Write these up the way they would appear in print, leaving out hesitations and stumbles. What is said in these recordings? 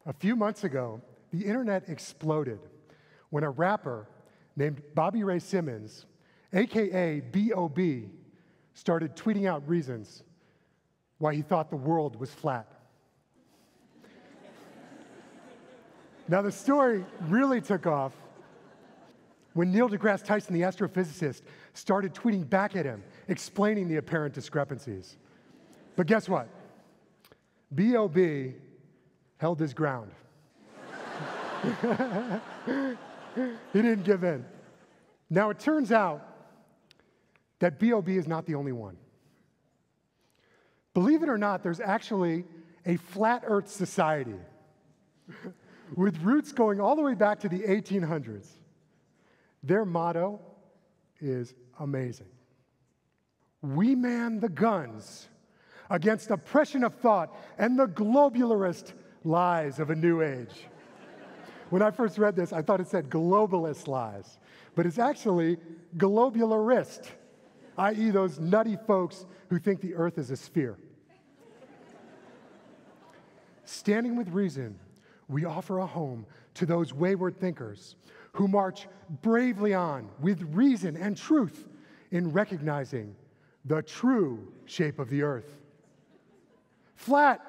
A few months ago, the internet exploded when a rapper named Bobby Ray Simmons, AKA B.O.B., started tweeting out reasons why he thought the world was flat. Now, the story really took off when Neil deGrasse Tyson, the astrophysicist, started tweeting back at him, explaining the apparent discrepancies. But guess what? B.O.B. held his ground. He didn't give in. Now, it turns out that B.O.B. is not the only one. Believe it or not, there's actually a flat Earth society with roots going all the way back to the 1800s. Their motto is amazing. We man the guns against oppression of thought and the globularist lies of a new age. When I first read this, I thought it said globalist lies, but it's actually globularist, i.e. those nutty folks who think the Earth is a sphere. Standing with reason, we offer a home to those wayward thinkers who march bravely on with reason and truth in recognizing the true shape of the Earth. Flat.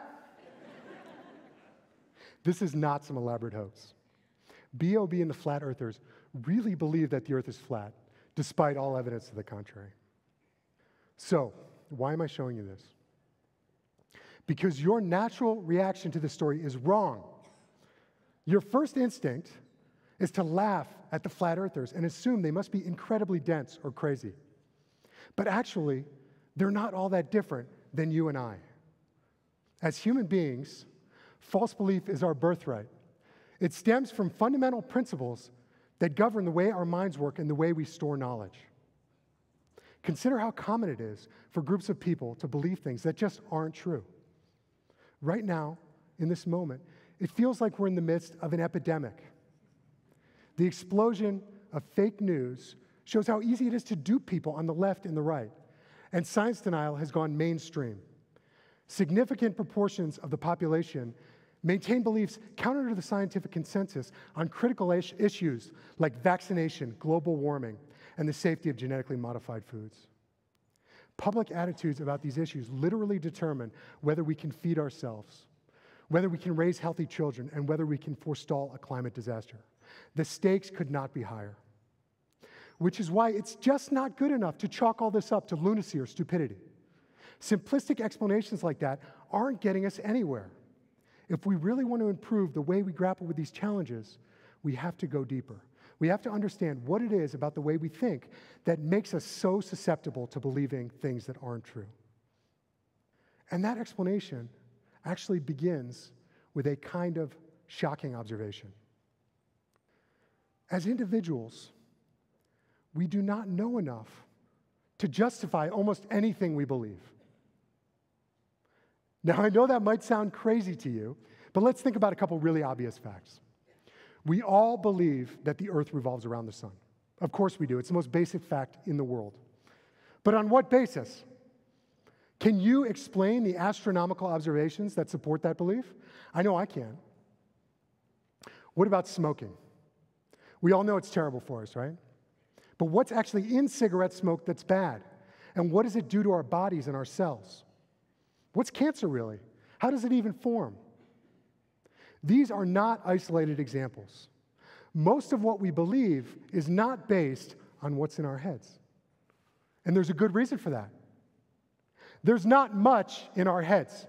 This is not some elaborate hoax. B.O.B. and the flat earthers really believe that the Earth is flat, despite all evidence to the contrary. So, why am I showing you this? Because your natural reaction to this story is wrong. Your first instinct is to laugh at the flat earthers and assume they must be incredibly dense or crazy. But actually, they're not all that different than you and I. As human beings, false belief is our birthright. It stems from fundamental principles that govern the way our minds work and the way we store knowledge. Consider how common it is for groups of people to believe things that just aren't true. Right now, in this moment, it feels like we're in the midst of an epidemic. The explosion of fake news shows how easy it is to dupe people on the left and the right, and science denial has gone mainstream. Significant proportions of the population maintain beliefs counter to the scientific consensus on critical issues like vaccination, global warming, and the safety of genetically modified foods. Public attitudes about these issues literally determine whether we can feed ourselves, whether we can raise healthy children, and whether we can forestall a climate disaster. The stakes could not be higher. Which is why it's just not good enough to chalk all this up to lunacy or stupidity. Simplistic explanations like that aren't getting us anywhere. If we really want to improve the way we grapple with these challenges, we have to go deeper. We have to understand what it is about the way we think that makes us so susceptible to believing things that aren't true. And that explanation actually begins with a kind of shocking observation. As individuals, we do not know enough to justify almost anything we believe. Now, I know that might sound crazy to you, but let's think about a couple really obvious facts. We all believe that the Earth revolves around the sun. Of course we do. It's the most basic fact in the world. But on what basis? Can you explain the astronomical observations that support that belief? I know I can. What about smoking? We all know it's terrible for us, right? But what's actually in cigarette smoke that's bad? And what does it do to our bodies and our cells? What's cancer really? How does it even form? These are not isolated examples. Most of what we believe is not based on what's in our heads. And there's a good reason for that. There's not much in our heads.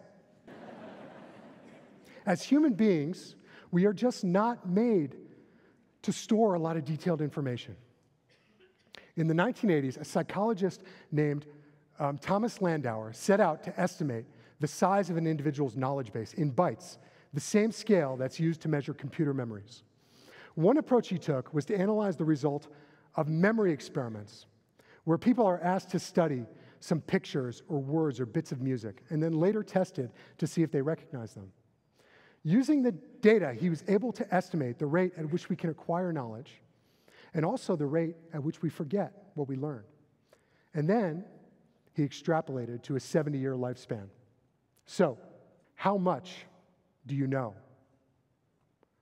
As human beings, we are just not made to store a lot of detailed information. In the 1980s, a psychologist named Thomas Landauer set out to estimate the size of an individual's knowledge base in bytes, the same scale that's used to measure computer memories. One approach he took was to analyze the result of memory experiments, where people are asked to study some pictures or words or bits of music, and then later tested to see if they recognize them. Using the data, he was able to estimate the rate at which we can acquire knowledge, and also the rate at which we forget what we learn. And then he extrapolated to a 70-year lifespan. So, how much do you know?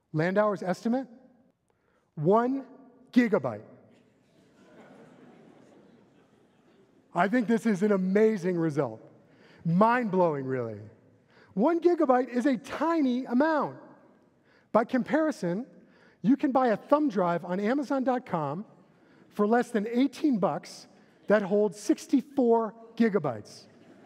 Landauer's estimate? 1 gigabyte. I think this is an amazing result. Mind-blowing, really. 1 gigabyte is a tiny amount. By comparison, you can buy a thumb drive on Amazon.com for less than 18 bucks that holds 64 gigabytes.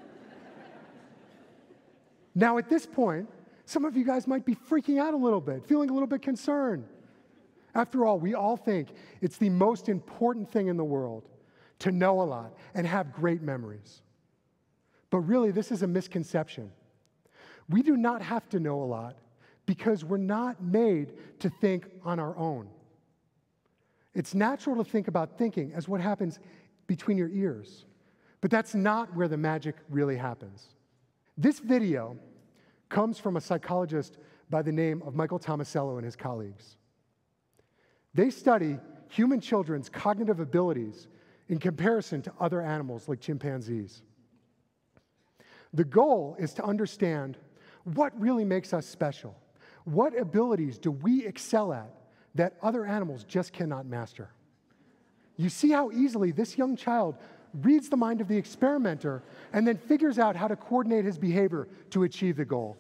Now, at this point, some of you guys might be freaking out a little bit, feeling a little bit concerned. After all, we all think it's the most important thing in the world to know a lot and have great memories. But really, this is a misconception. We do not have to know a lot because we're not made to think on our own. It's natural to think about thinking as what happens between your ears, but that's not where the magic really happens. This video comes from a psychologist by the name of Michael Tomasello and his colleagues. They study human children's cognitive abilities in comparison to other animals like chimpanzees. The goal is to understand what really makes us special. What abilities do we excel at that other animals just cannot master? You see how easily this young child reads the mind of the experimenter and then figures out how to coordinate his behavior to achieve the goal.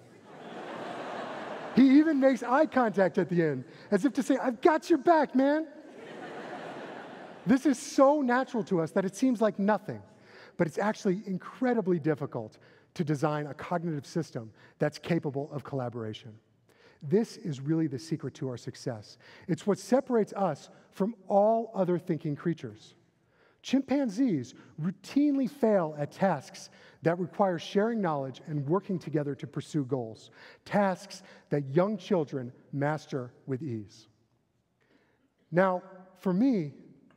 He even makes eye contact at the end, as if to say, "I've got your back, man." This is so natural to us that it seems like nothing, but it's actually incredibly difficult to design a cognitive system that's capable of collaboration. This is really the secret to our success. It's what separates us from all other thinking creatures. Chimpanzees routinely fail at tasks that require sharing knowledge and working together to pursue goals, tasks that young children master with ease. Now, for me,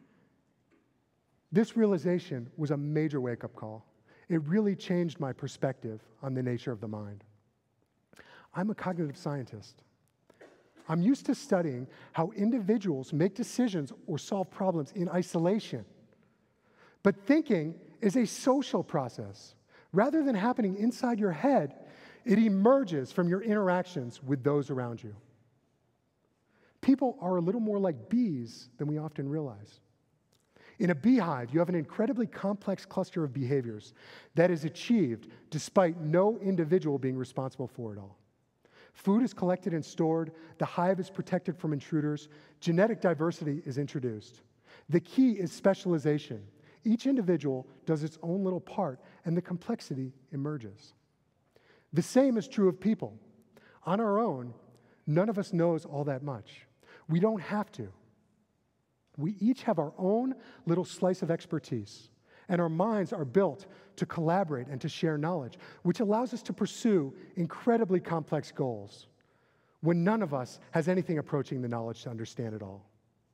this realization was a major wake-up call. It really changed my perspective on the nature of the mind. I'm a cognitive scientist. I'm used to studying how individuals make decisions or solve problems in isolation. But thinking is a social process. Rather than happening inside your head, it emerges from your interactions with those around you. People are a little more like bees than we often realize. In a beehive, you have an incredibly complex cluster of behaviors that is achieved despite no individual being responsible for it all. Food is collected and stored, the hive is protected from intruders, genetic diversity is introduced. The key is specialization. Each individual does its own little part, and the complexity emerges. The same is true of people. On our own, none of us knows all that much. We don't have to. We each have our own little slice of expertise, and our minds are built to collaborate and to share knowledge, which allows us to pursue incredibly complex goals when none of us has anything approaching the knowledge to understand it all.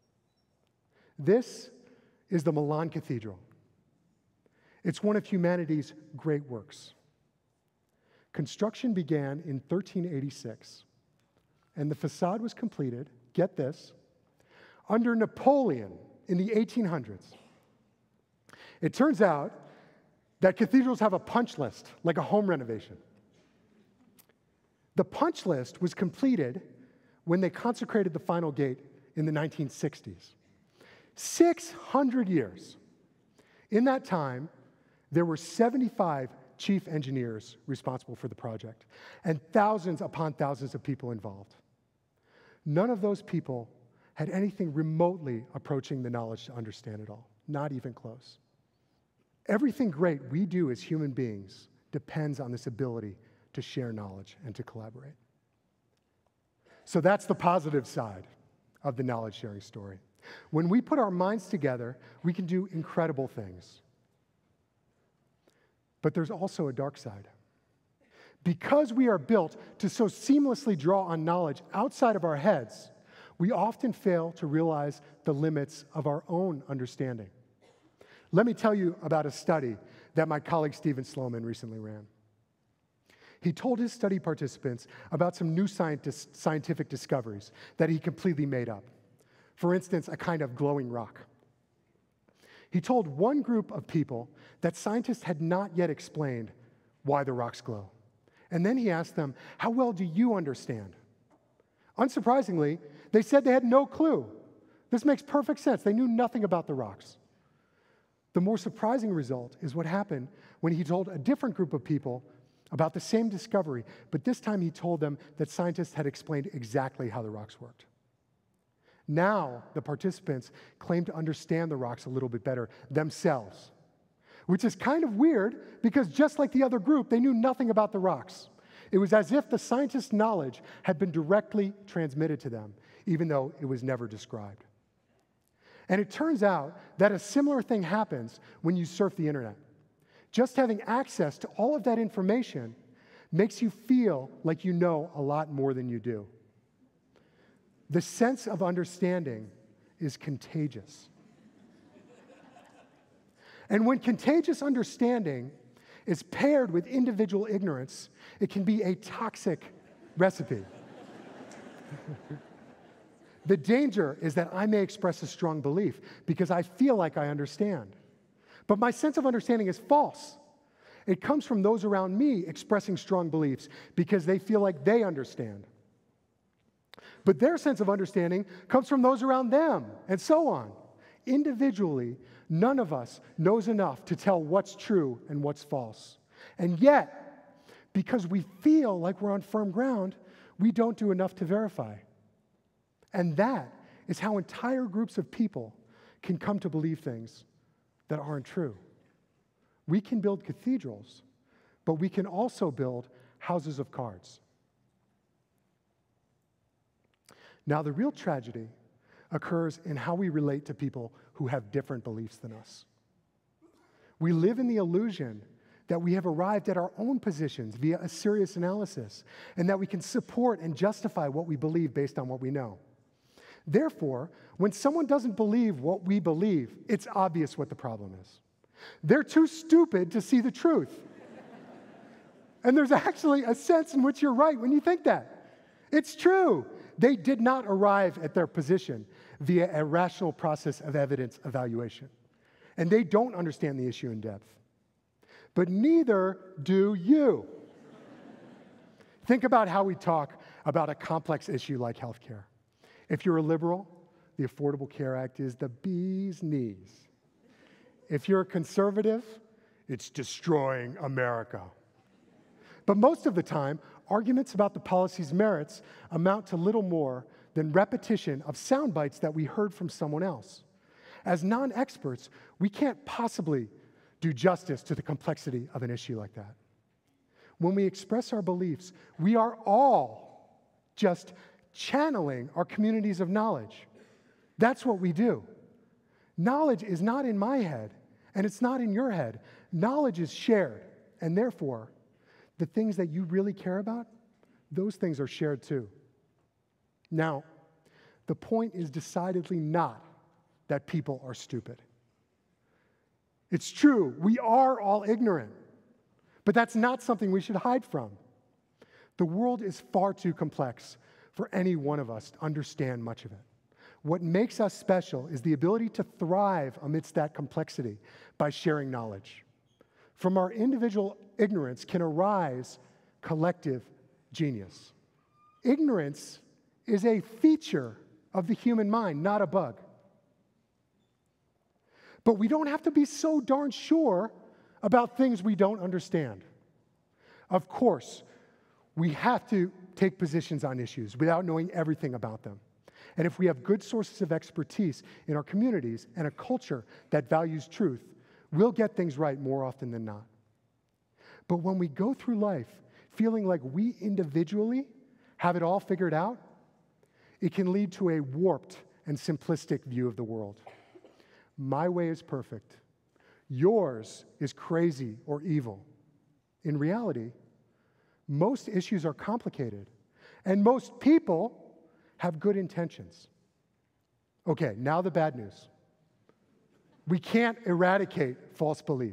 This is the Milan Cathedral. It's one of humanity's great works. Construction began in 1386, and the facade was completed, get this, under Napoleon in the 1800s. It turns out that cathedrals have a punch list, like a home renovation. The punch list was completed when they consecrated the final gate in the 1960s. 600 years. In that time, there were 75 chief engineers responsible for the project, and thousands upon thousands of people involved. None of those people had anything remotely approaching the knowledge to understand it all, not even close. Everything great we do as human beings depends on this ability to share knowledge and to collaborate. So that's the positive side of the knowledge sharing story. When we put our minds together, we can do incredible things. But there's also a dark side. Because we are built to so seamlessly draw on knowledge outside of our heads, we often fail to realize the limits of our own understanding. Let me tell you about a study that my colleague Stephen Sloman recently ran. He told his study participants about some new scientific discoveries that he completely made up. For instance, a kind of glowing rock. He told one group of people that scientists had not yet explained why the rocks glow. And then he asked them, "How well do you understand?" Unsurprisingly, they said they had no clue. This makes perfect sense. They knew nothing about the rocks. The more surprising result is what happened when he told a different group of people about the same discovery, but this time he told them that scientists had explained exactly how the rocks worked. Now, the participants claim to understand the rocks a little bit better themselves, which is kind of weird because just like the other group, they knew nothing about the rocks. It was as if the scientists' knowledge had been directly transmitted to them, even though it was never described. And it turns out that a similar thing happens when you surf the internet. Just having access to all of that information makes you feel like you know a lot more than you do. The sense of understanding is contagious. And when contagious understanding is paired with individual ignorance, it can be a toxic recipe. The danger is that I may express a strong belief because I feel like I understand. But my sense of understanding is false. It comes from those around me expressing strong beliefs because they feel like they understand. But their sense of understanding comes from those around them, and so on. Individually, none of us knows enough to tell what's true and what's false. And yet, because we feel like we're on firm ground, we don't do enough to verify. And that is how entire groups of people can come to believe things that aren't true. We can build cathedrals, but we can also build houses of cards. Now, the real tragedy occurs in how we relate to people who have different beliefs than us. We live in the illusion that we have arrived at our own positions via a serious analysis, and that we can support and justify what we believe based on what we know. Therefore, when someone doesn't believe what we believe, it's obvious what the problem is. They're too stupid to see the truth. And there's actually a sense in which you're right when you think that. It's true. They did not arrive at their position via a rational process of evidence evaluation. And they don't understand the issue in depth. But neither do you. Think about how we talk about a complex issue like healthcare. If you're a liberal, the Affordable Care Act is the bee's knees. If you're a conservative, it's destroying America. But most of the time, arguments about the policy's merits amount to little more than repetition of sound bites that we heard from someone else. As non-experts, we can't possibly do justice to the complexity of an issue like that. When we express our beliefs, we are all just channeling our communities of knowledge. That's what we do. Knowledge is not in my head, and it's not in your head. Knowledge is shared, and therefore, the things that you really care about, those things are shared too. Now, the point is decidedly not that people are stupid. It's true, we are all ignorant, but that's not something we should hide from. The world is far too complex for any one of us to understand much of it. What makes us special is the ability to thrive amidst that complexity by sharing knowledge. From our individual ignorance can arise collective genius. Ignorance is a feature of the human mind, not a bug. But we don't have to be so darn sure about things we don't understand. Of course, we have to take positions on issues without knowing everything about them. And if we have good sources of expertise in our communities and a culture that values truth, we'll get things right more often than not. But when we go through life feeling like we individually have it all figured out, it can lead to a warped and simplistic view of the world. My way is perfect. Yours is crazy or evil. In reality, most issues are complicated, and most people have good intentions. Okay, now the bad news. We can't eradicate false belief.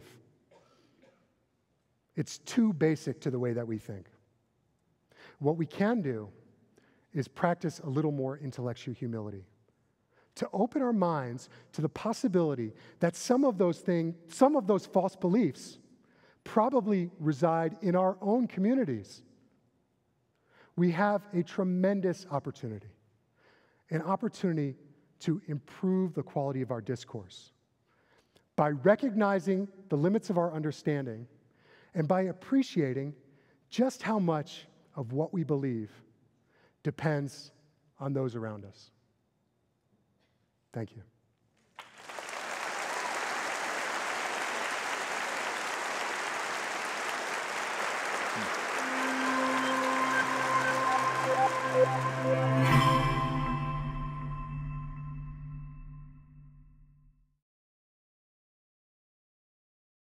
It's too basic to the way that we think. What we can do is practice a little more intellectual humility, to open our minds to the possibility that some of those false beliefs probably reside in our own communities. we have a tremendous opportunity, an opportunity to improve the quality of our discourse by recognizing the limits of our understanding and by appreciating just how much of what we believe depends on those around us. Thank you.